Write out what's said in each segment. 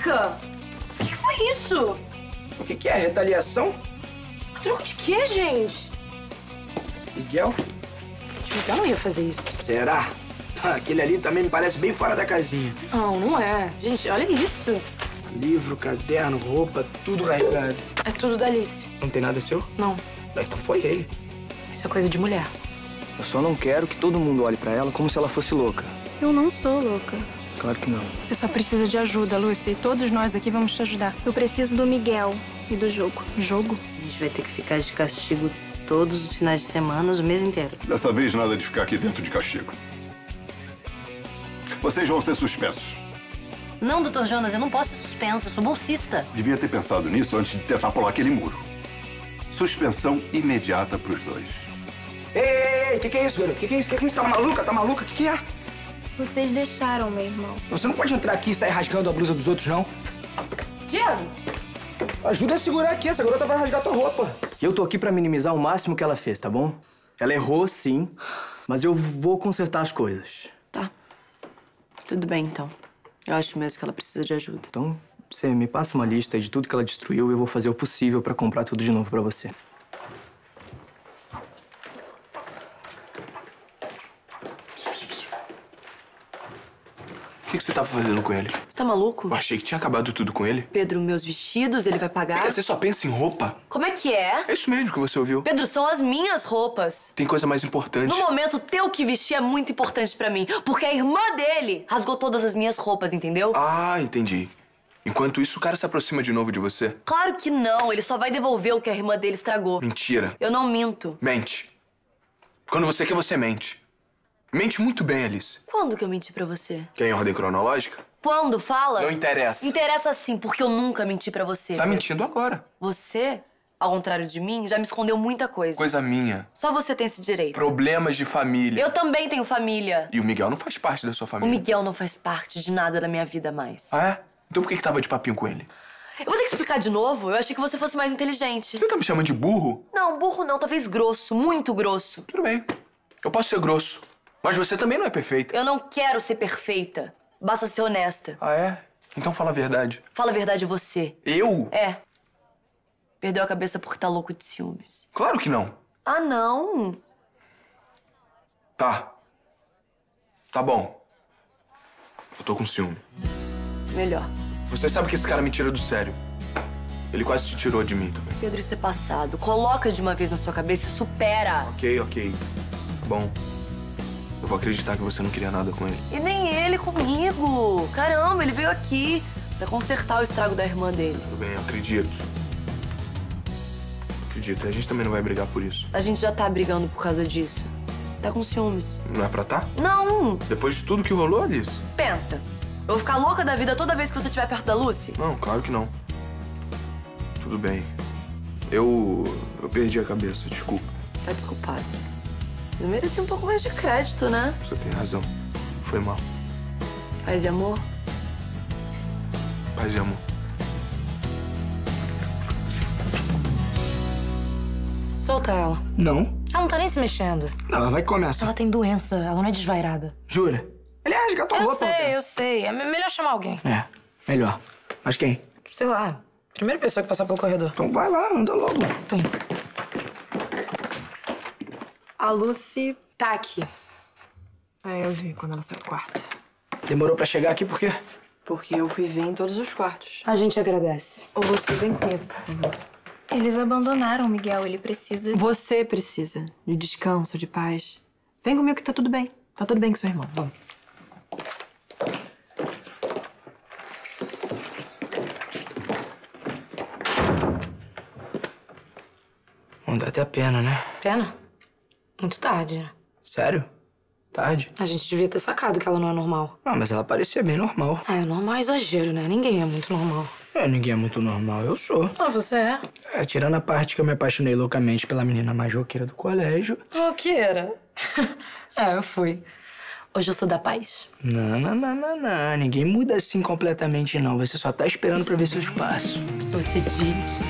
Caraca! O que foi isso? O que é? Retaliação? A troco de quê, gente? Miguel? Miguel não ia fazer isso. Será? Aquele ali também me parece bem fora da casinha. Não, não é. Gente, olha isso. Livro, caderno, roupa, tudo rasgado. É tudo da Alice. Não tem nada seu? Não. Então foi ele. Isso é coisa de mulher. Eu só não quero que todo mundo olhe pra ela como se ela fosse louca. Eu não sou louca. Claro que não. Você só precisa de ajuda, Lucy. E todos nós aqui vamos te ajudar. Eu preciso do Miguel e do jogo. Jogo? A gente vai ter que ficar de castigo todos os finais de semana, o mês inteiro. Dessa vez, nada de ficar aqui dentro de castigo. Vocês vão ser suspensos. Não, doutor Jonas, eu não posso ser suspensa, eu sou bolsista. Devia ter pensado nisso antes de tentar pular aquele muro. Suspensão imediata pros dois. Ei, que é isso, garoto? Que é isso? Que é isso? Tá maluca? Tá maluca? Que é? Vocês deixaram meu irmão. Você não pode entrar aqui e sair rasgando a blusa dos outros, não. Diego! Ajuda a segurar aqui, essa garota vai rasgar tua roupa. E eu tô aqui pra minimizar o máximo que ela fez, tá bom? Ela errou, sim, mas eu vou consertar as coisas. Tá. Tudo bem, então. Eu acho mesmo que ela precisa de ajuda. Então, você me passa uma lista de tudo que ela destruiu e eu vou fazer o possível pra comprar tudo de novo pra você. O que você tava fazendo com ele? Você tá maluco? Eu achei que tinha acabado tudo com ele. Pedro, meus vestidos, ele vai pagar? Você só pensa em roupa? Como é que é? É isso mesmo que você ouviu. Pedro, são as minhas roupas. Tem coisa mais importante. No momento, ter o que vestir é muito importante pra mim. Porque a irmã dele rasgou todas as minhas roupas, entendeu? Ah, entendi. Enquanto isso, o cara se aproxima de novo de você. Claro que não. Ele só vai devolver o que a irmã dele estragou. Mentira. Eu não minto. Mente. Quando você quer, você mente. Mente muito bem, Alice. Quando que eu menti pra você? Quer em ordem cronológica? Quando? Fala. Não interessa. Interessa sim, porque eu nunca menti pra você. Tá mentindo agora. Você, ao contrário de mim, já me escondeu muita coisa. Coisa minha. Só você tem esse direito. Problemas de família. Eu também tenho família. E o Miguel não faz parte da sua O família. Miguel não faz parte de nada da minha vida mais. Ah, é? Então por que tava de papinho com ele? Eu vou ter que explicar de novo? Eu achei que você fosse mais inteligente. Você tá me chamando de burro? Não, burro não. Talvez grosso. Muito grosso. Tudo bem. Eu posso ser grosso. Mas você também não é perfeita. Eu não quero ser perfeita. Basta ser honesta. Ah, é? Então fala a verdade. Fala a verdade você. Eu? É. Perdeu a cabeça porque tá louco de ciúmes. Claro que não. Ah, não. Tá. Tá bom. Eu tô com ciúme. Melhor. Você sabe que esse cara me tira do sério. Ele quase te tirou de mim também. Pedro, isso é passado. Coloca de uma vez na sua cabeça e supera. Ok. Bom. Eu vou acreditar que você não queria nada com ele. E nem ele comigo. Caramba, ele veio aqui pra consertar o estrago da irmã dele. Tudo bem, eu acredito. Acredito. E a gente também não vai brigar por isso. A gente já tá brigando por causa disso. Tá com ciúmes. Não é pra tá? Não! Depois de tudo que rolou, Alice? Pensa. Eu vou ficar louca da vida toda vez que você estiver perto da Lucy? Não, claro que não. Tudo bem. Eu perdi a cabeça, desculpa. Tá desculpado. Eu mereci um pouco mais de crédito, né? Você tem razão. Foi mal. Paz e amor. Paz e amor. Solta ela. Não. Ela não tá nem se mexendo. Ela vai começar. Ela tem doença, ela não é desvairada. Jura? Ele ia rasgar tua roupa. Eu sei. É melhor chamar alguém. É, melhor. Mas quem? Sei lá. Primeira pessoa que passar pelo corredor. Então vai lá, anda logo. Tô indo. A Lucy tá aqui. Eu vi quando ela saiu do quarto. Demorou pra chegar aqui por quê? Porque eu fui ver em todos os quartos. A gente agradece. Ô, Lucy, vem comigo, por favor. Eles abandonaram o Miguel, ele precisa... Você precisa de descanso, de paz. Vem comigo que tá tudo bem. Tá tudo bem com seu irmão. Vamos. Não dá até pena, né? Pena? Muito tarde, né? Sério? Tarde? A gente devia ter sacado que ela não é normal. Ah, mas ela parecia bem normal. Ah, normal é exagero, né? Ninguém é muito normal. Ninguém é muito normal, eu sou. Ah, você é? Tirando a parte que eu me apaixonei loucamente pela menina mais roqueira do colégio. Roqueira? Eu fui. Hoje eu sou da paz. Não. Ninguém muda assim completamente, não. Você só tá esperando pra ver seus passos. Se você diz.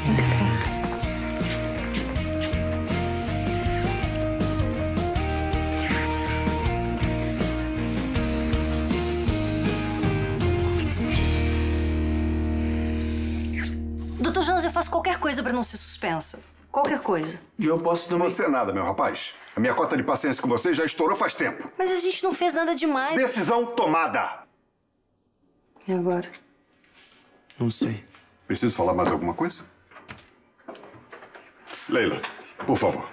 Jonas, eu faço qualquer coisa pra não ser suspensa. Qualquer coisa. E eu posso também... Você nada, meu rapaz. A minha cota de paciência com você já estourou faz tempo. Mas a gente não fez nada demais. Decisão tomada. E agora? Não sei. Preciso falar mais alguma coisa? Leila, por favor.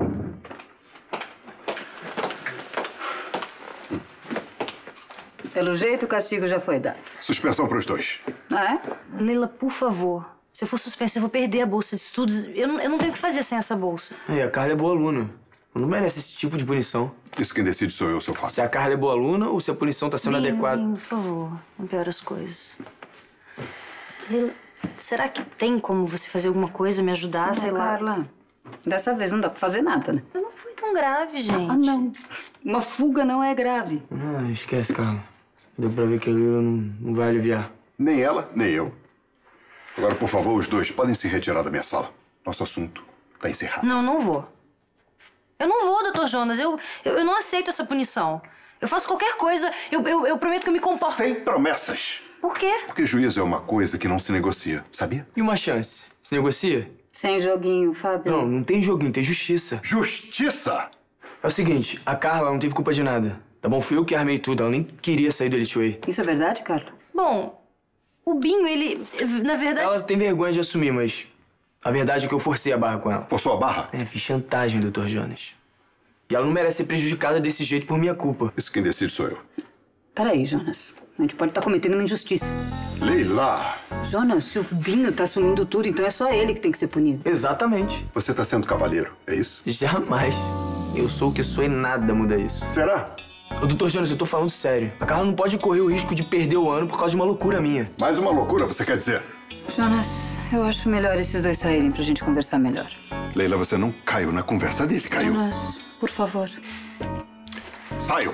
Pelo jeito, o castigo já foi dado. Suspensão para os dois. Ah, é? Leila, por favor. Se eu for suspensa, eu vou perder a bolsa de estudos. Eu não tenho o que fazer sem essa bolsa. E a Carla é boa aluna. Não merece esse tipo de punição. Isso quem decide sou eu, seu Fábio. Se a Carla é boa aluna ou se a punição tá sendo adequada. Binho, por favor. Não piora as coisas. Leila, será que tem como você fazer alguma coisa, me ajudar, sei lá? Carla, dessa vez não dá pra fazer nada, né? Não foi tão grave, gente. Ah, não. Uma fuga não é grave. Ah, esquece, Carla. Deu pra ver que a Lila não vai aliviar. Nem ela, nem eu. Agora, por favor, os dois podem se retirar da minha sala. Nosso assunto tá encerrado. Não, não vou. Eu não vou, Dr. Jonas. Eu não aceito essa punição. Eu faço qualquer coisa. Eu prometo que eu me comporto. Sem promessas. Por quê? Porque juízo é uma coisa que não se negocia, sabia? E uma chance? Se negocia? Sem joguinho, Fábio. Não tem joguinho, tem justiça. Justiça! É o seguinte, a Carla não teve culpa de nada. Tá bom? Fui eu que armei tudo. Ela nem queria sair do Elite Way. Isso é verdade, Carla? Bom, o Binho, ele... Na verdade... Ela tem vergonha de assumir, mas... A verdade é que eu forcei a barra com ela. Forçou a barra? Fiz chantagem, Dr. Jonas. E ela não merece ser prejudicada desse jeito por minha culpa. Isso quem decide sou eu. Peraí, Jonas. A gente pode estar cometendo uma injustiça. Leila! Jonas, se o Binho tá assumindo tudo, então é só ele que tem que ser punido. Exatamente. Você tá sendo cavalheiro, é isso? Jamais. Eu sou o que sou e nada muda isso. Será? Ô, Dr. Jonas, eu tô falando sério. A Carla não pode correr o risco de perder o ano por causa de uma loucura minha. Mais uma loucura, você quer dizer? Jonas, eu acho melhor esses dois saírem pra gente conversar melhor. Leila, você não caiu na conversa dele, caiu? Jonas, por favor. Saiam!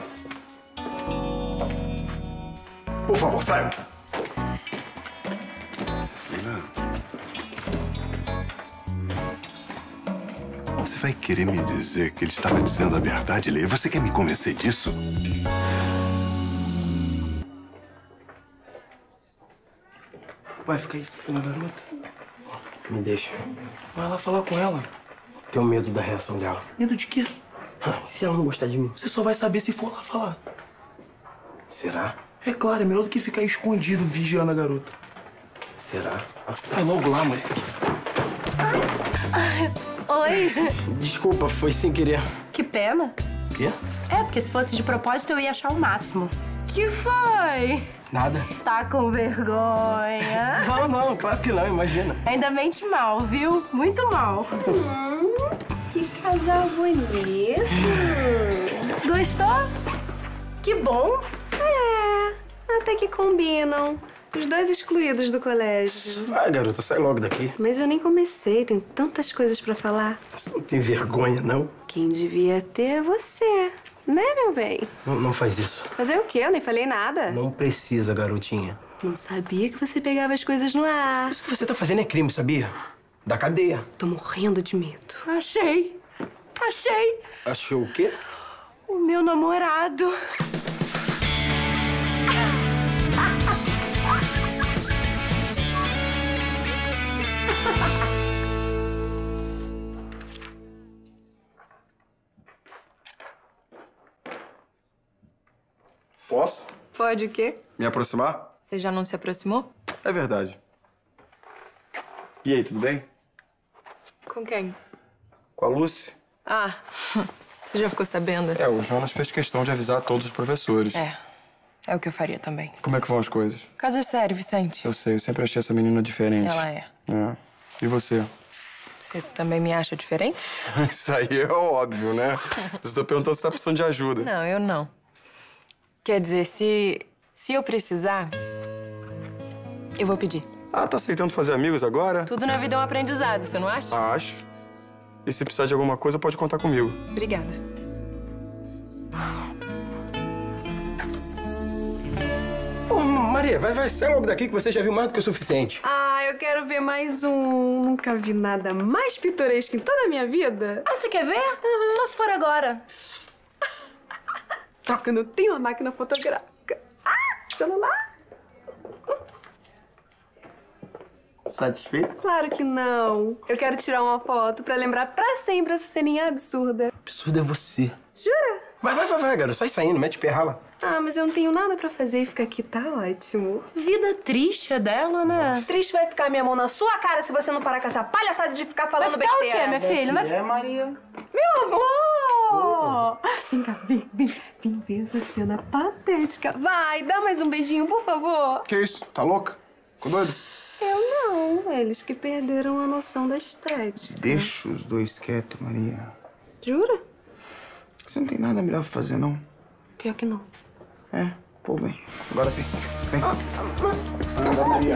Por favor, saiam! Leila... Você vai querer me dizer que ele estava dizendo a verdade, Leila? Você quer me convencer disso? Vai, fica aí com a garota. Me deixa. Vai lá falar com ela. Tenho medo da reação dela. Medo de quê? Se ela não gostar de mim. Você só vai saber se for lá falar. Será? É claro, é melhor do que ficar escondido vigiando a garota. Será? Vai logo lá, mulher. Oi. Desculpa, foi sem querer. Que pena. O quê? É, porque se fosse de propósito eu ia achar o máximo. Que foi? Nada. Tá com vergonha? Não, claro que não, imagina. Ainda mente mal, viu? Muito mal. Que casal bonito. Gostou? Que bom. Até que combinam. Os dois excluídos do colégio. Vai, garota, sai logo daqui. Mas eu nem comecei, tem tantas coisas pra falar. Você não tem vergonha, não? Quem devia ter é você, né, meu bem? Não faz isso. Fazer o quê? Eu nem falei nada. Não precisa, garotinha. Não sabia que você pegava as coisas no ar. Isso que você tá fazendo é crime, sabia? Da cadeia. Tô morrendo de medo. Achei. Achou o quê? O meu namorado. Posso Pode o quê? me aproximar? Você já não se aproximou? É verdade. E aí, tudo bem? Com quem? Com a Lucy? Ah, você já ficou sabendo? O Jonas fez questão de avisar todos os professores. É o que eu faria também. Como é que vão as coisas? Caso é sério, Vicente. Eu sei, eu sempre achei essa menina diferente. Ela é. E você? Você também me acha diferente? Isso aí é óbvio, né? Você tá perguntando se tá precisando de ajuda. Não, eu não. Quer dizer, se eu precisar, eu vou pedir. Ah, tá aceitando fazer amigos agora? Tudo na vida é um aprendizado, você não acha? Acho. E se precisar de alguma coisa, pode contar comigo. Obrigada. Ô, Maria, vai, sai logo daqui que você já viu mais do que o suficiente. Ah, eu quero ver mais um. Nunca vi nada mais pitoresco em toda a minha vida. Ah, você quer ver? Só se for agora. Troca, não tem uma máquina fotográfica. Ah, celular. Satisfeito? Claro que não. Eu quero tirar uma foto pra lembrar pra sempre essa ceninha absurda. Absurdo é você. Jura? Vai, garoto. Sai saindo, mete perrala. Ah, mas eu não tenho nada pra fazer e ficar aqui tá ótimo. Vida triste é dela, né? Triste vai ficar minha mão na sua cara se você não parar com essa palhaçada de ficar falando Vai ficar besteira. o quê, minha filha? Vai... É, Maria. Meu amor! Vem cá, vem ver essa cena patética. Vai, dá mais um beijinho, por favor. Que isso? Tá louca? Ficou doido? Eu não. Eles que perderam a noção da estética. Deixa os dois quietos, Maria. Jura? Você não tem nada melhor pra fazer, não? Pior que não. É? Pô, bem. Agora sim. Vem. Anda, Maria.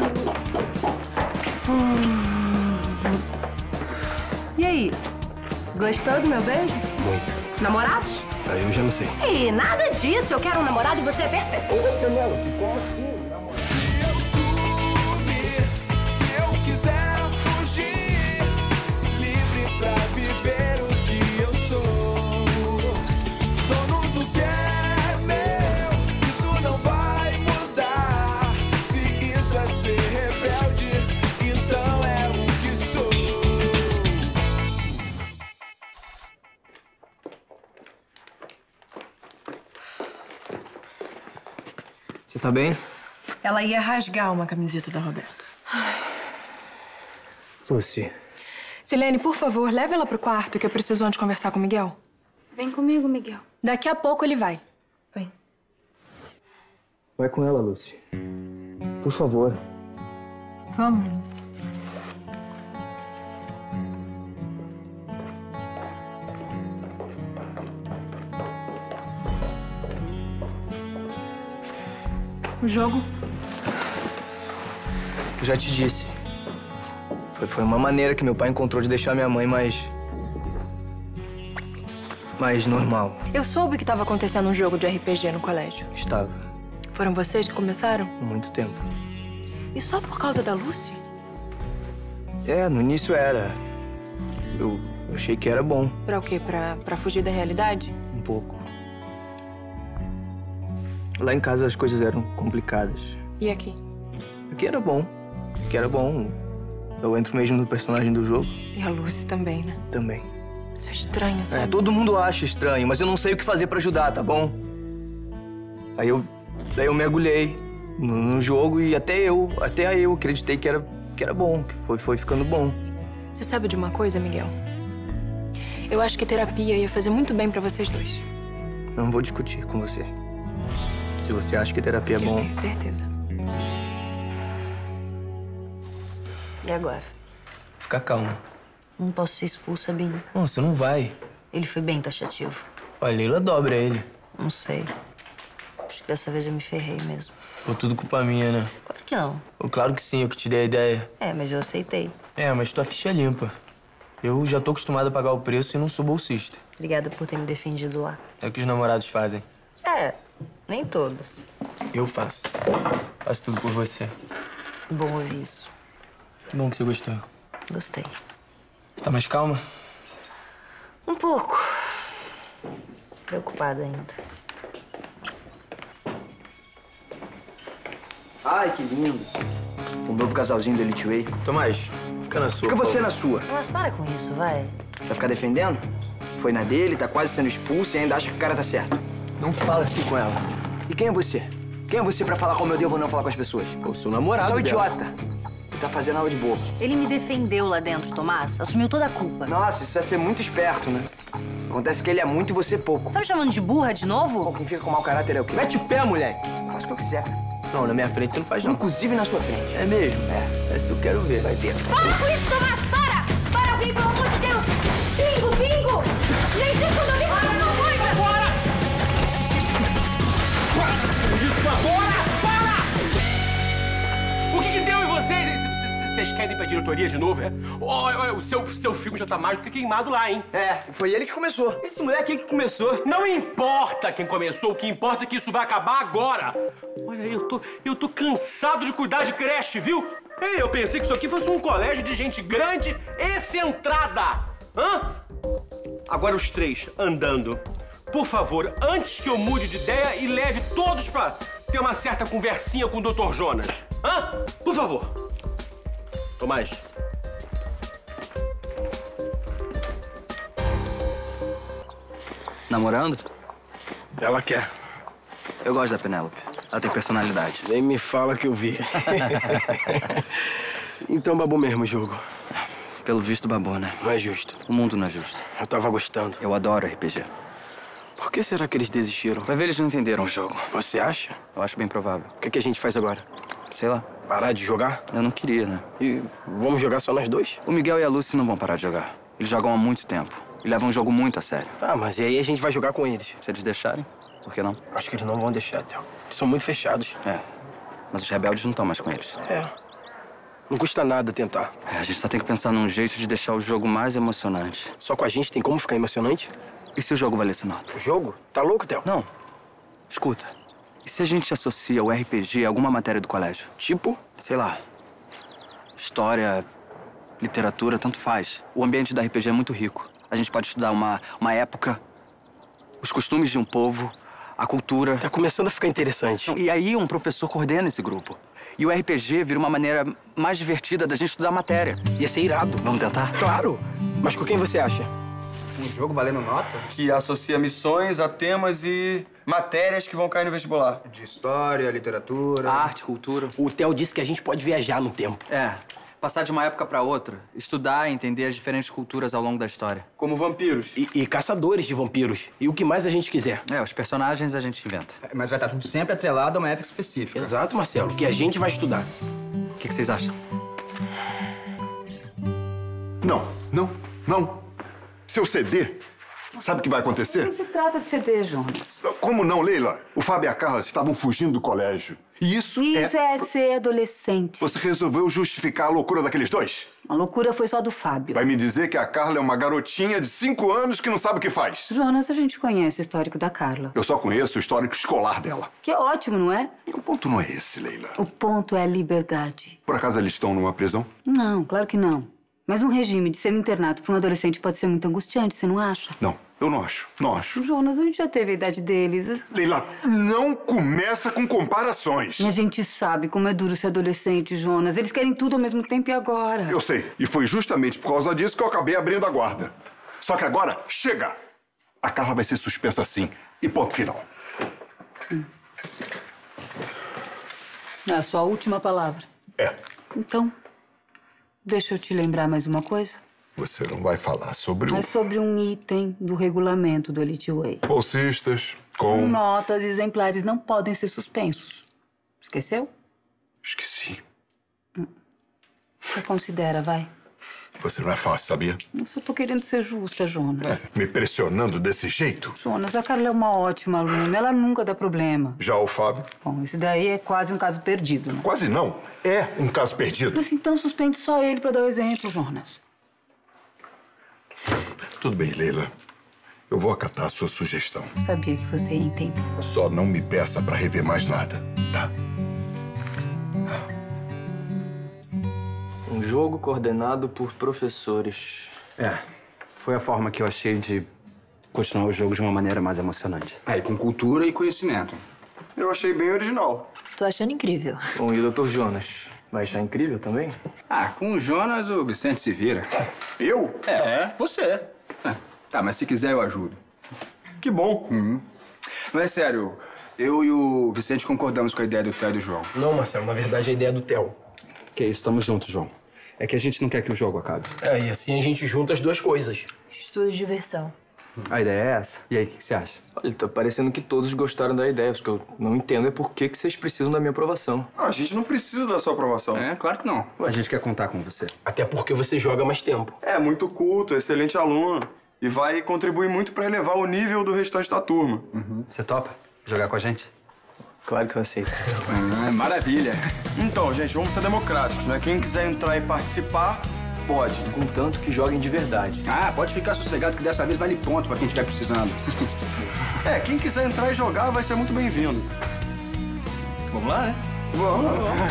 E aí? Gostou do meu beijo? Muito. Namorados? Aí eu já não sei. Ih, nada disso. Eu quero um namorado e você é perfeito. Ô, Canelo, ficou assim. Se eu quiser fugir, livre pra viver o que eu sou. Dono do que é meu, isso não vai mudar. Se isso é ser rebelde, então é o que sou. Você tá bem? Ela ia rasgar uma camiseta da Roberta. Lucy. Silene, por favor, leve ela pro quarto que eu preciso antes conversar com o Miguel. Vem comigo, Miguel. Daqui a pouco ele vai. Vem. Vai com ela, Lucy. Por favor. Vamos, Lucy. O jogo? Eu já te disse. Foi uma maneira que meu pai encontrou de deixar minha mãe mais normal. Eu soube que estava acontecendo um jogo de RPG no colégio. Estava. Foram vocês que começaram? Há muito tempo. E só por causa da Lucy? É, no início era. Eu achei que era bom. Pra o quê? Pra fugir da realidade? Um pouco. Lá em casa as coisas eram complicadas. E aqui? Aqui era bom. Aqui era bom. Eu entro mesmo no personagem do jogo. E a Lucy também, né? Também. Isso é estranho, sabe? É, todo mundo acha estranho, mas eu não sei o que fazer pra ajudar, tá bom? Daí eu mergulhei no jogo e até eu acreditei que era bom, que foi ficando bom. Você sabe de uma coisa, Miguel? Eu acho que terapia ia fazer muito bem pra vocês dois. Não vou discutir com você. Se você acha que terapia é bom... Eu tenho certeza. E agora? Fica calma. Não posso ser expulsa, Binho. Não, você não vai. Ele foi bem taxativo. A Leila dobra ele. Não sei. Acho que dessa vez eu me ferrei mesmo. Foi tudo culpa minha, né? Claro que não. Claro que sim, eu que te dei a ideia. É, mas eu aceitei. É, mas tua ficha é limpa. Eu já tô acostumado a pagar o preço e não sou bolsista. Obrigada por ter me defendido lá. É o que os namorados fazem. É, nem todos. Eu faço. Faço tudo por você. Bom ouvir isso. Que bom que você gostou. Gostei. Você tá mais calma? Um pouco. Preocupada ainda. Ai, que lindo. Um novo casalzinho do Elite Way. Tomás, fica na sua. Fica você na sua. Mas para com isso, vai. Vai ficar defendendo? Foi na dele, tá quase sendo expulso e ainda acha que o cara tá certo. Não fala assim com ela. E quem é você? Quem é você pra falar como eu devo ou não falar com as pessoas? Eu sou namorado. Você é um idiota. E tá fazendo aula de boca. Ele me defendeu lá dentro, Tomás. Assumiu toda a culpa. Nossa, isso é ser muito esperto, né? Acontece que ele é muito e você pouco. Você tá me chamando de burra de novo? Bom, quem fica com mau caráter é o quê? Mete o pé, moleque. Faz o que eu quiser. Não, na minha frente você não faz, não. Inclusive na sua frente. É mesmo? É. Essa eu quero ver. Vai ver. Para com isso, Tomás! Para! Para alguém, pelo amor de Deus! Bingo! Gente, quando eu me falo uma coisa! Bora! Para! O que deu em vocês? Vocês querem ir pra diretoria de novo, é? Olha, o seu filme já tá mais do que queimado lá, hein? É, foi ele que começou. Esse moleque aí que começou. Não importa quem começou, o que importa é que isso vai acabar agora. Olha, eu tô cansado de cuidar de creche, viu? Ei, eu pensei que isso aqui fosse um colégio de gente grande e centrada. Hã? Agora os três, andando. Por favor, antes que eu mude de ideia e leve todos pra ter uma certa conversinha com o Dr. Jonas. Hã? Por favor. Tomás. Namorando? Ela quer. Eu gosto da Penélope. Ela tem personalidade. Nem me fala que eu vi. Então babou mesmo o jogo. Pelo visto, babou, né? Não é justo. O mundo não é justo. Eu tava gostando. Eu adoro RPG. Por que será que eles desistiram? Vai ver, eles não entenderam o jogo. Você acha? Eu acho bem provável. O que a gente faz agora? Sei lá. Parar de jogar? Eu não queria, né? E vamos jogar só nós dois? O Miguel e a Lucy não vão parar de jogar. Eles jogam há muito tempo. E levam o jogo muito a sério. Ah, mas e aí a gente vai jogar com eles? Se eles deixarem, por que não? Acho que eles não vão deixar, Theo. Eles são muito fechados. É. Mas os rebeldes não estão mais com eles. É. Não custa nada tentar. É, a gente só tem que pensar num jeito de deixar o jogo mais emocionante. Só com a gente tem como ficar emocionante? E se o jogo valesse nota? O jogo? Tá louco, Theo? Não. Escuta. E se a gente associa o RPG a alguma matéria do colégio? Tipo? Sei lá. História, literatura, tanto faz. O ambiente da RPG é muito rico. A gente pode estudar uma época, os costumes de um povo, a cultura. Tá começando a ficar interessante. E aí um professor coordena esse grupo. E o RPG vira uma maneira mais divertida da gente estudar a matéria. Ia ser irado. Vamos tentar? Claro. Mas com quem você acha? Um jogo valendo nota? Que associa missões a temas e matérias que vão cair no vestibular. De história, literatura... Arte, cultura. O Theo disse que a gente pode viajar no tempo. É. Passar de uma época pra outra. Estudar e entender as diferentes culturas ao longo da história. Como vampiros. E caçadores de vampiros. E o que mais a gente quiser. É, os personagens a gente inventa. Mas vai estar tudo sempre atrelado a uma época específica. Exato, Marcelo. Que a gente vai estudar. O que vocês acham? Não. Se eu ceder, sabe o que vai acontecer? Não se trata de ceder, Jonas. Como não, Leila? O Fábio e a Carla estavam fugindo do colégio. E isso é ser adolescente. Você resolveu justificar a loucura daqueles dois? A loucura foi só do Fábio. Vai me dizer que a Carla é uma garotinha de 5 anos que não sabe o que faz? Jonas, a gente conhece o histórico da Carla. Eu só conheço o histórico escolar dela. Que é ótimo, não é? O ponto não é esse, Leila. O ponto é a liberdade. Por acaso eles estão numa prisão? Não, claro que não. Mas um regime de semi-internato para um adolescente pode ser muito angustiante, você não acha? Não, eu não acho. Não acho. Jonas, a gente já teve a idade deles. Leila, não começa com comparações. E a gente sabe como é duro ser adolescente, Jonas. Eles querem tudo ao mesmo tempo e agora. Eu sei. E foi justamente por causa disso que eu acabei abrindo a guarda. Só que agora, chega! A Carla vai ser suspensa assim. E ponto final. É a sua última palavra. É. Então, deixa eu te lembrar mais uma coisa. Você não vai falar sobre É sobre um item do regulamento do Elite Way. bolsistas com... Notas e exemplares não podem ser suspensos. Esqueceu? Esqueci. Você considera, vai. Você não é fácil, sabia? Eu só tô querendo ser justa, Jonas. Me pressionando desse jeito. Jonas, a Carla é uma ótima aluna. Ela nunca dá problema. Já o Fábio? Bom, esse daí é quase um caso perdido, né? Quase não. É um caso perdido. Mas então suspende só ele pra dar o exemplo, Jonas. Tudo bem, Leila. Eu vou acatar a sua sugestão. Sabia que você ia entender. Só não me peça pra rever mais nada, tá? Um jogo coordenado por professores. É. Foi a forma que eu achei de continuar o jogo de uma maneira mais emocionante. Aí, com cultura e conhecimento. Eu achei bem original. Tô achando incrível. Bom, e o Dr. Jonas? Vai achar incrível também? Ah, com o Jonas, o Vicente se vira. Eu? É, você. Tá, mas se quiser eu ajudo. Que bom. Mas é sério, eu e o Vicente concordamos com a ideia do Theo e do João. Não, Marcelo, na verdade a ideia é do Theo. Que isso, estamos juntos, João. É que a gente não quer que o jogo acabe. É, e assim a gente junta as duas coisas. Estudo de diversão. A ideia é essa. E aí, o que você acha? Olha, tá parecendo que todos gostaram da ideia. O que eu não entendo é por que vocês precisam da minha aprovação. A gente não precisa da sua aprovação. É, claro que não. A gente quer contar com você. Até porque você joga mais tempo. É muito culto, excelente aluno. E vai contribuir muito pra elevar o nível do restante da turma. Você topa jogar com a gente? Claro que eu aceito. Maravilha. Então, gente, vamos ser democráticos, né? Quem quiser entrar e participar, pode. Contanto que joguem de verdade. Ah, pode ficar sossegado que dessa vez vale ponto pra quem estiver precisando. É, quem quiser entrar e jogar vai ser muito bem-vindo. Vamos lá, né? Vamos.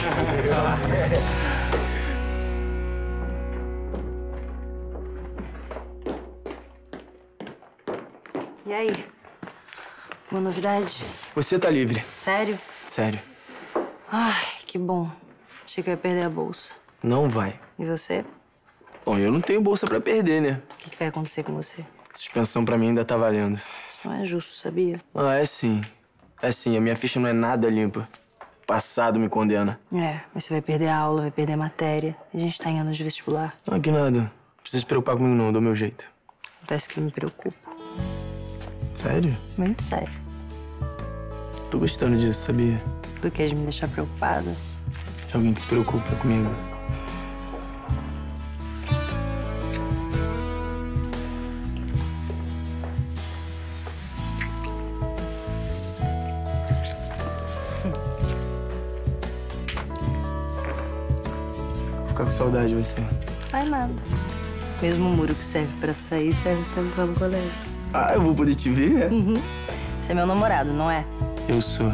E aí? Uma novidade? Você tá livre. Sério? Sério. Ai, que bom. Achei que eu ia perder a bolsa. Não vai. E você? Bom, eu não tenho bolsa pra perder, né? O que vai acontecer com você? Suspensão pra mim ainda tá valendo. Isso não é justo, sabia? Ah, é sim. É sim, a minha ficha não é nada limpa. O passado me condena. É, mas você vai perder a aula, vai perder a matéria. A gente tá em anos de vestibular. Ah, que nada. Não precisa se preocupar comigo não, eu dou meu jeito. Acontece que eu me preocupo. Sério? Muito sério. Tô gostando disso, sabia? Do que de me deixar preocupada? De alguém que se preocupa comigo. Vou ficar com saudade de você. Faz nada. Mesmo o muro que serve pra sair, serve pra entrar no colégio. Ah, eu vou poder te ver? Uhum. Você é meu namorado, não é? Eu sou.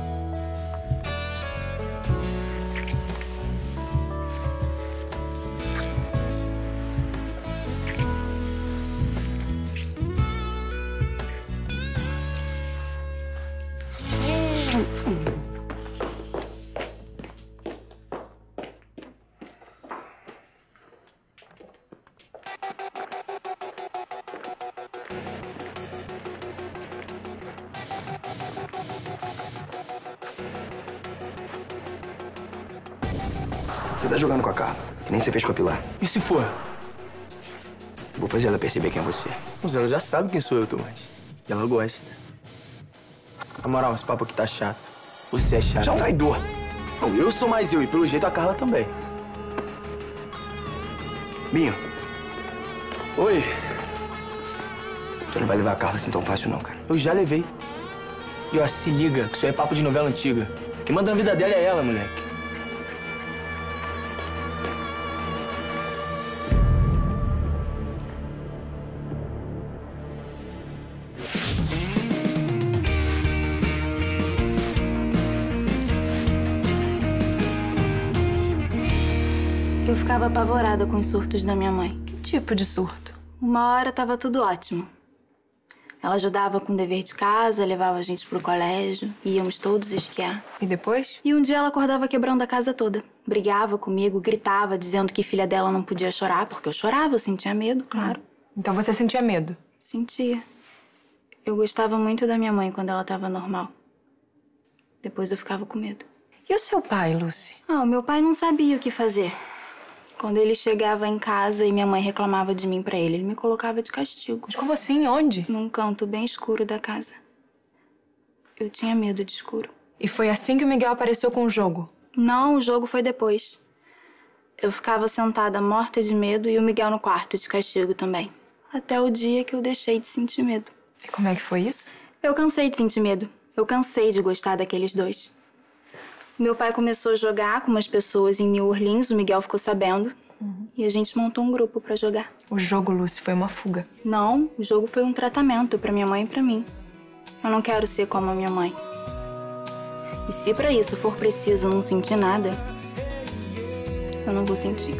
Você tá jogando com a Carla, que nem você fez com a Pilar. E se for? Vou fazer ela perceber quem é você. Mas ela já sabe quem sou eu, Thomas. E ela gosta. Na moral, esse papo aqui tá chato. Você é chato. Você é um traidor. Não, eu sou mais eu, e pelo jeito a Carla também. Binho. Oi. Você não vai levar a Carla assim tão fácil, não, cara. Eu já levei. E ó, se liga, que isso aí é papo de novela antiga. Quem manda na vida dela é ela, moleque. Eu ficava apavorada com os surtos da minha mãe. Que tipo de surto? Uma hora tava tudo ótimo. Ela ajudava com o dever de casa, levava a gente pro colégio, íamos todos esquiar. E depois? E um dia ela acordava quebrando a casa toda. Brigava comigo, gritava, dizendo que filha dela não podia chorar, porque eu chorava, eu sentia medo, claro. Então você sentia medo? Sentia. Eu gostava muito da minha mãe quando ela tava normal. Depois eu ficava com medo. E o seu pai, Lucy? Ah, o meu pai não sabia o que fazer. Quando ele chegava em casa e minha mãe reclamava de mim pra ele me colocava de castigo. Mas como assim? Onde? Num canto bem escuro da casa. Eu tinha medo de escuro. E foi assim que o Miguel apareceu com o jogo? Não, o jogo foi depois. Eu ficava sentada morta de medo e o Miguel no quarto de castigo também. Até o dia que eu deixei de sentir medo. E como é que foi isso? Eu cansei de sentir medo. Eu cansei de gostar daqueles dois. Meu pai começou a jogar com umas pessoas em New Orleans, o Miguel ficou sabendo. E a gente montou um grupo pra jogar. O jogo, Lucy, foi uma fuga? Não, o jogo foi um tratamento pra minha mãe e pra mim. Eu não quero ser como a minha mãe. E se pra isso for preciso não sentir nada, eu não vou sentir.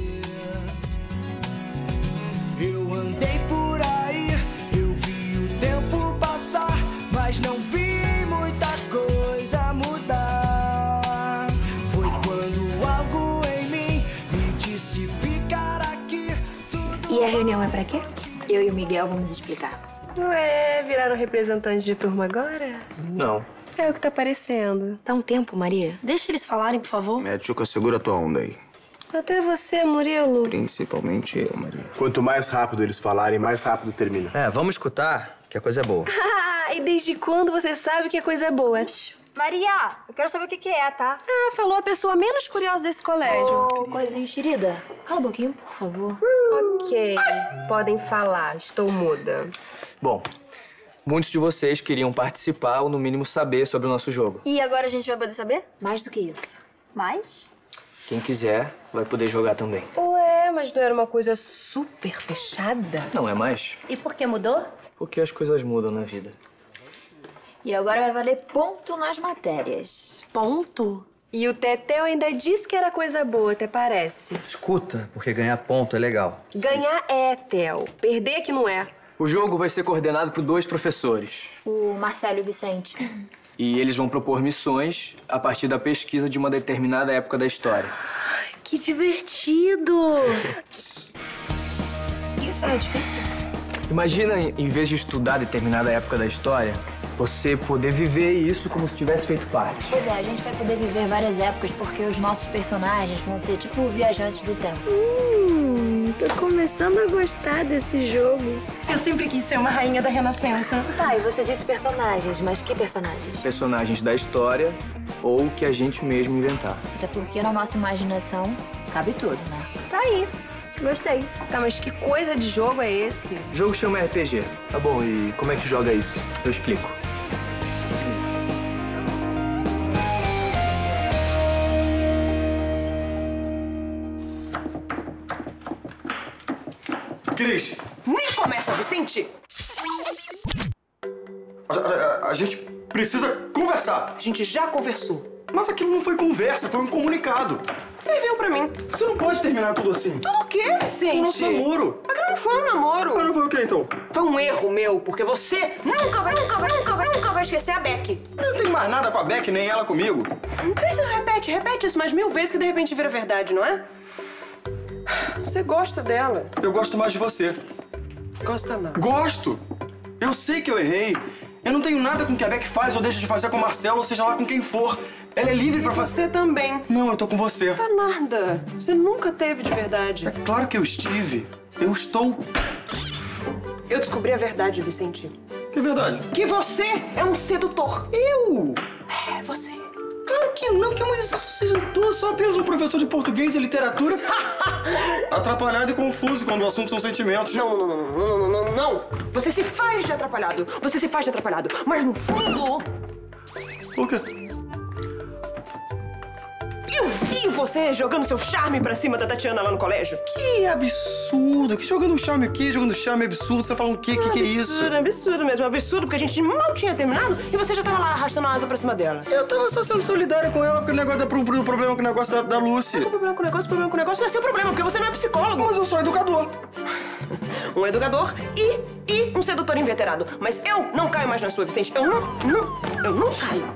Eu andei por aí, eu vi o tempo passar, mas não vi muita coisa mudar. Foi quando algo em mim me disse ficar aqui. E a reunião é pra quê? Eu e o Miguel vamos explicar. Ué, viraram representantes de turma agora? Não. É o que tá parecendo. Dá um tempo, Maria. Deixa eles falarem, por favor. Tchuca, segura tua onda aí. Até você, Murilo. Principalmente eu, Maria. Quanto mais rápido eles falarem, mais rápido termina. É, vamos escutar, que a coisa é boa. Ah, e desde quando você sabe que a coisa é boa? Maria, eu quero saber o que é, tá? Ah, falou a pessoa menos curiosa desse colégio. Ô, coisa enxerida. Cala a boquinha, por favor. Ok, podem falar, estou muda. Bom, muitos de vocês queriam participar ou, no mínimo, saber sobre o nosso jogo. E agora a gente vai poder saber? Mais do que isso. Mais? Quem quiser vai poder jogar também. Ué, mas não era uma coisa super fechada? Não é mais? E por que mudou? Porque as coisas mudam na vida. E agora vai valer ponto nas matérias. Ponto? E o Tetel ainda disse que era coisa boa, até parece. Escuta, porque ganhar ponto é legal. Ganhar é, Tel. Perder é que não é. O jogo vai ser coordenado por 2 professores. O Marcelo e o Vicente. E eles vão propor missões a partir da pesquisa de uma determinada época da história. Que divertido! Isso é difícil? Imagina, em vez de estudar determinada época da história, você poder viver isso como se tivesse feito parte. Pois é, a gente vai poder viver várias épocas porque os nossos personagens vão ser tipo viajantes do tempo. Tô começando a gostar desse jogo. Eu sempre quis ser uma rainha da Renascença. Tá, e você disse personagens, mas que personagens? Personagens da história ou que a gente mesmo inventar. Até porque na nossa imaginação cabe tudo, né? Tá aí. Gostei. Tá, mas que coisa de jogo é esse? O jogo chama RPG. Tá bom, e como é que joga isso? Eu explico. Cris! Nem começa, Vicente! A gente precisa conversar. A gente já conversou. Mas aquilo não foi conversa, foi um comunicado. Serviu pra mim. Você não pode terminar tudo assim. Tudo o quê, Vicente? O nosso namoro. Mas não foi um namoro. Ah, não foi o quê, então? Foi um erro meu, porque você nunca vai esquecer a Beck. Eu não tenho mais nada com a Beck, nem ela comigo. Repete isso mais 1000 vezes que de repente vira verdade, não é? Você gosta dela. Eu gosto mais de você. Gosta não. Gosto! Eu sei que eu errei. Eu não tenho nada com o que a Beck faz ou deixa de fazer com o Marcelo, ou seja lá com quem for. Ela é livre pra fazer. Você também. Não, eu tô com você. Tá nada. Você nunca teve de verdade. É claro que eu estive. Eu estou. Eu descobri a verdade, Vicente. Que verdade? Que você é um sedutor. Eu? É, você. Claro que não, que eu sou apenas um professor de português e literatura. Atrapalhado e confuso quando o assunto são sentimentos. Não. Você se faz de atrapalhado. Mas no fundo... O quê? Eu vi você jogando seu charme pra cima da Tatiana lá no colégio. Que absurdo! Que jogando charme o quê? Jogando charme absurdo? Você tá falando o quê? Que é isso? Absurdo mesmo. Absurdo, porque a gente mal tinha terminado e você já tava lá arrastando a asa pra cima dela. Eu tava só sendo solidário com ela, porque o negócio pro problema com o negócio da Lucy. Problema com o negócio não é seu problema, porque você não é psicólogo. Mas eu sou educador. Um educador e um sedutor inveterado. Mas eu não caio mais na sua, Vicente. Eu não caio.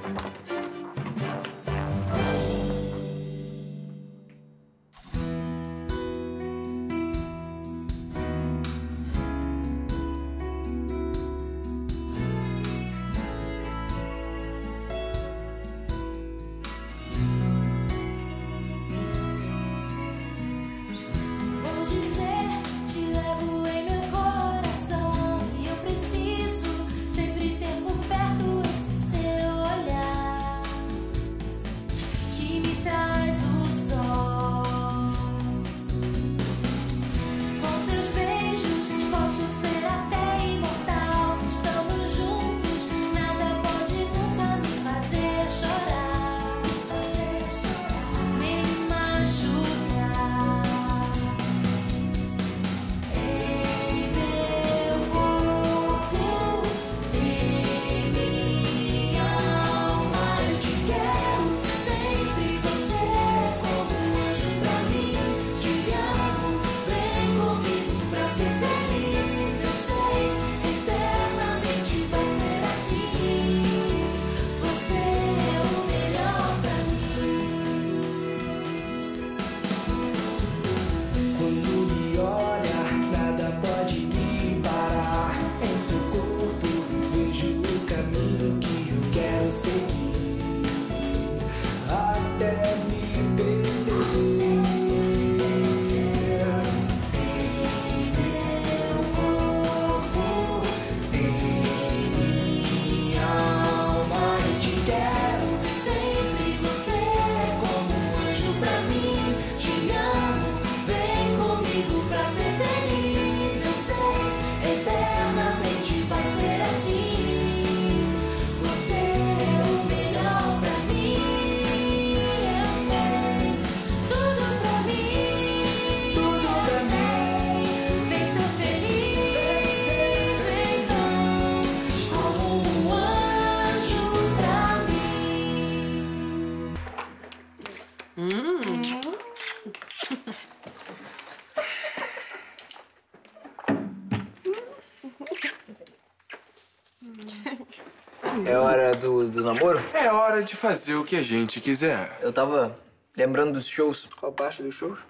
É hora do namoro? É hora de fazer o que a gente quiser. Eu tava Lembrando dos shows. Qual parte dos shows?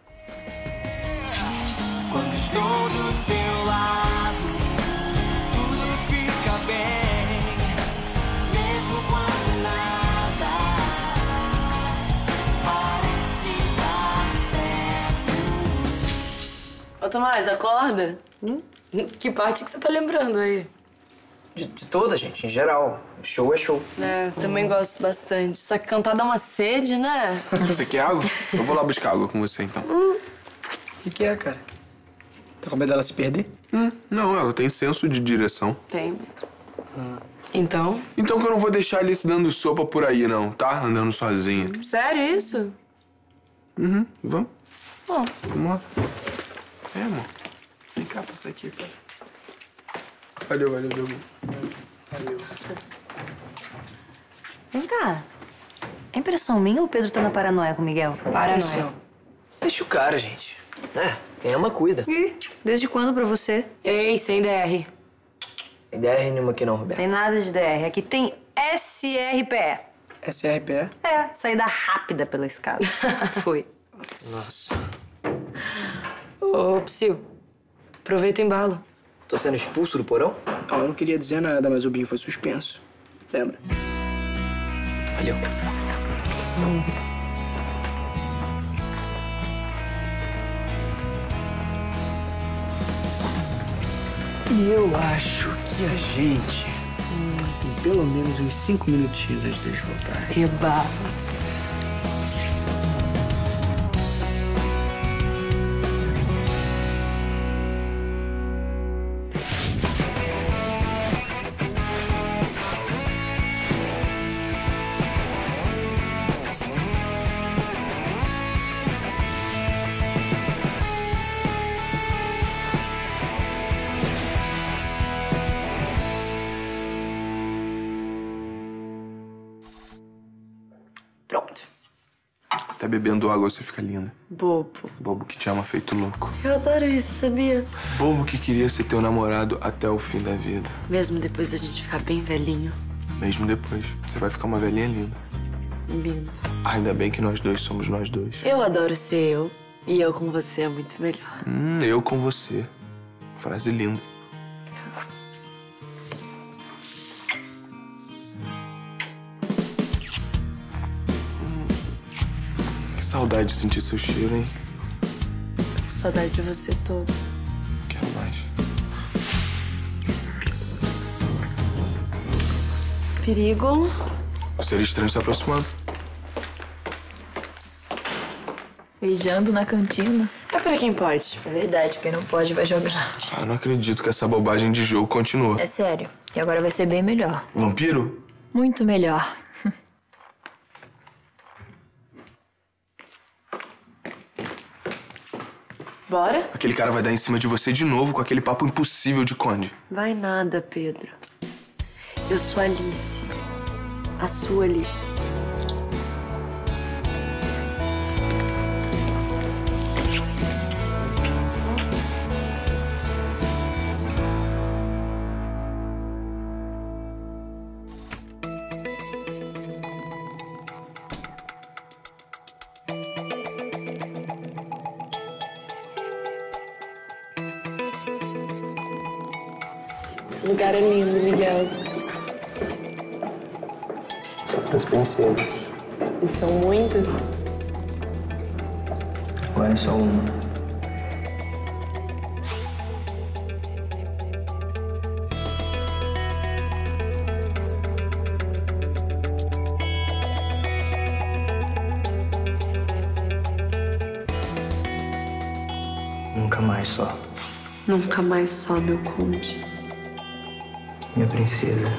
Quando estou do seu lado, tudo fica bem. Mesmo quando nada parece dar certo. Ô, Tomás, acorda. Que parte que você tá lembrando aí? De toda, gente, em geral. Show é show. É, eu também gosto bastante. Só que cantar dá uma sede, né? Você quer água? Eu vou lá buscar água com você, então. O que é, cara? Tá com medo dela se perder? Não, ela tem senso de direção. Tem. Então? Então que eu não vou deixar a Alice dando sopa por aí, não, tá? Andando sozinha. Sério isso? Vamos. Bom. Vamos lá. É, amor. Vem cá, passa aqui, cara. Valeu, Diogo. Valeu. Vem cá. É impressão minha ou o Pedro tá na paranoia com o Miguel? Paranoia. Deixa o cara, gente. É, quem ama, cuida. Desde quando pra você? Ei, sem DR. Tem DR nenhuma aqui não, Roberto. Tem nada de DR. Aqui tem SRPE. SRPE? É, saída rápida pela escada. Foi. Nossa. Ô, Psyu, aproveita o embalo. Tô sendo expulso do porão? Não, eu não queria dizer nada, mas o Binho foi suspenso. Lembra? Valeu. E eu acho que a gente tem pelo menos uns 5 minutinhos antes deles voltarem. Eba. Pronto. Tá bebendo água, você fica linda. Bobo. Bobo que te ama feito louco. Eu adoro isso, sabia? Bobo que queria ser teu namorado até o fim da vida. Mesmo depois da gente ficar bem velhinho. Mesmo depois. Você vai ficar uma velhinha linda. Lindo. Ainda bem que nós dois somos nós dois. Eu adoro ser eu. E eu com você é muito melhor. Eu com você. Frase linda. Que saudade de sentir seu cheiro, hein? Tô com saudade de você todo. Quero mais. Perigo. O ser estranho se aproximando. Beijando na cantina. É pra quem pode. É verdade, quem não pode vai jogar. Ah, não acredito que essa bobagem de jogo continua. É sério. E agora vai ser bem melhor. Vampiro? Muito melhor. Bora? Aquele cara vai dar em cima de você de novo com aquele papo impossível de Conde. Vai nada, Pedro. Eu sou a Alice. A sua Alice. Esse lugar é lindo, Miguel. Só para as princesas. E são muitas? Agora é só uma. Nunca mais só. Nunca mais só, meu conde. Minha princesa.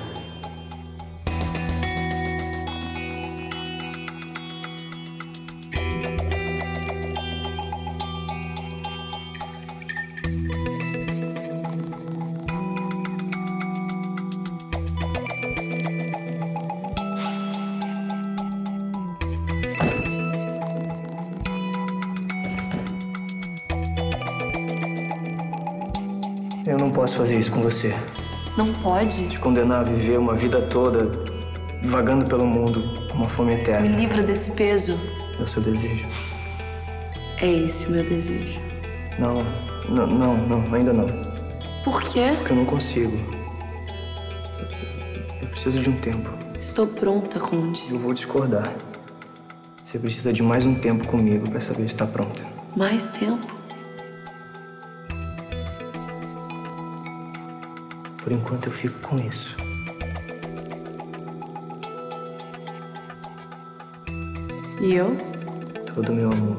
Eu não posso fazer isso com você. Não pode? Te condenar a viver uma vida toda vagando pelo mundo com uma fome eterna. Me livra desse peso. É o seu desejo. É esse o meu desejo. Não, ainda não. Por quê? Porque eu não consigo. Eu preciso de um tempo. Estou pronta, Conde. Eu vou discordar. Você precisa de mais um tempo comigo pra saber se está pronta. Mais tempo? Por enquanto eu fico com isso. E eu? Todo meu amor.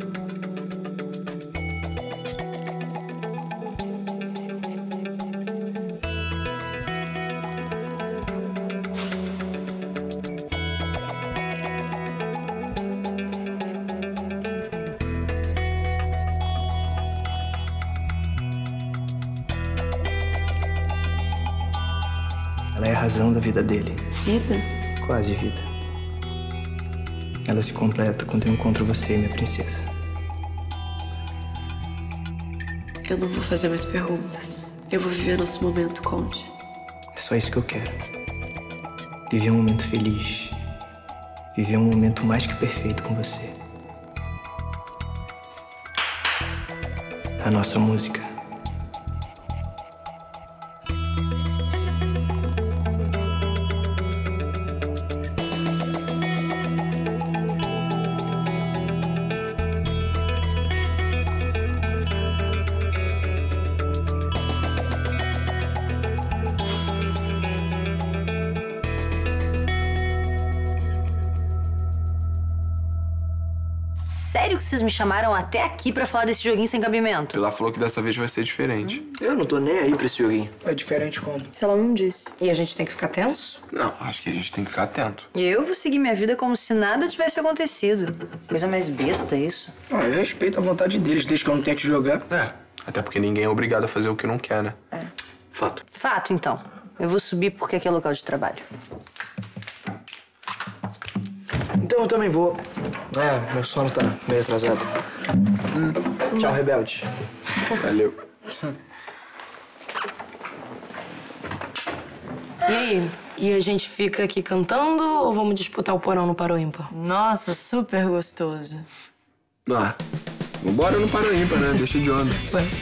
Ela é a razão da vida dele. Vida? Quase vida. Ela se completa quando eu encontro você, minha princesa. Eu não vou fazer mais perguntas. Eu vou viver nosso momento, Conde. É só isso que eu quero. Viver um momento feliz. Viver um momento mais que perfeito com você. A nossa música. Sério que vocês me chamaram até aqui pra falar desse joguinho sem cabimento? Ela falou que dessa vez vai ser diferente. Eu não tô nem aí pra esse joguinho. É diferente como? Se ela não disse. E a gente tem que ficar tenso? Não, acho que a gente tem que ficar atento. E eu vou seguir minha vida como se nada tivesse acontecido. Coisa mais besta isso. Ah, eu respeito a vontade deles, desde que eu não tenha que jogar. É, até porque ninguém é obrigado a fazer o que não quer, né? É. Fato. Fato, então. Eu vou subir porque aqui é local de trabalho. Então eu também vou. É, meu sono tá meio atrasado. Tchau, rebelde. Valeu. E aí? E a gente fica aqui cantando ou vamos disputar o porão no Paro Ímpar? Nossa, super gostoso. Ah, vambora no Paro Ímpar, né? Deixa de onda.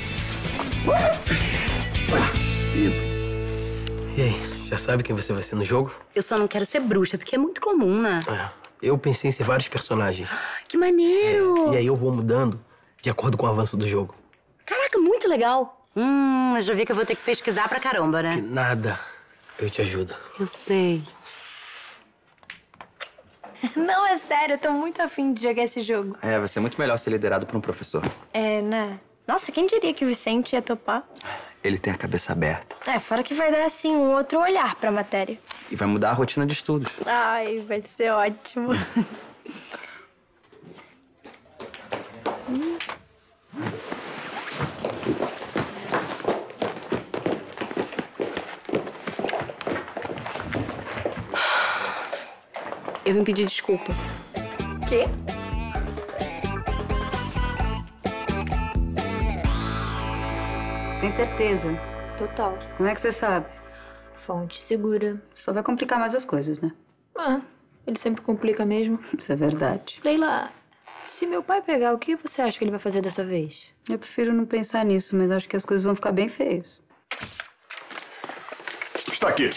E aí, já sabe quem você vai ser no jogo? Eu só não quero ser bruxa, porque é muito comum, né? Eu pensei em ser vários personagens. Que maneiro! E aí eu vou mudando de acordo com o avanço do jogo. Caraca, muito legal. Eu já vi que eu vou ter que pesquisar pra caramba, né? Que nada. Eu te ajudo. Eu sei. Não, é sério, eu tô muito afim de jogar esse jogo. É, vai ser muito melhor ser liderado por um professor. É, né? Nossa, quem diria que o Vicente ia topar? Ele tem a cabeça aberta. É, fora que vai dar, assim, um outro olhar pra matéria. E vai mudar a rotina de estudos. Ai, vai ser ótimo. Eu vim pedir desculpa. Quê? Tem certeza? Total. Como é que você sabe? Fonte segura. Só vai complicar mais as coisas, né? Ah, ele sempre complica mesmo. Isso é verdade. Leila, se meu pai pegar, o que você acha que ele vai fazer dessa vez? Eu prefiro não pensar nisso, mas acho que as coisas vão ficar bem feias. Está aqui.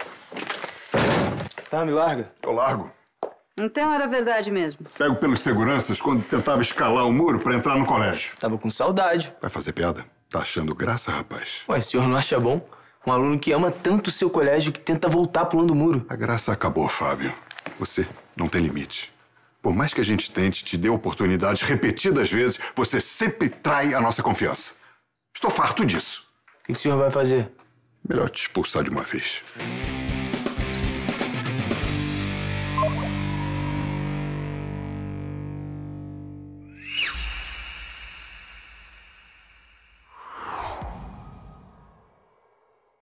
Tá, me larga. Eu largo. Então era verdade mesmo. Pego pelos seguranças quando tentava escalar o muro pra entrar no colégio. Tava com saudade. Vai fazer piada? Tá achando graça, rapaz? Ué, o senhor não acha bom? Um aluno que ama tanto o seu colégio que tenta voltar pulando o muro. A graça acabou, Fábio. Você não tem limite. Por mais que a gente tente, te dê oportunidades repetidas vezes, você sempre trai a nossa confiança. Estou farto disso. O que o senhor vai fazer? Melhor te expulsar de uma vez.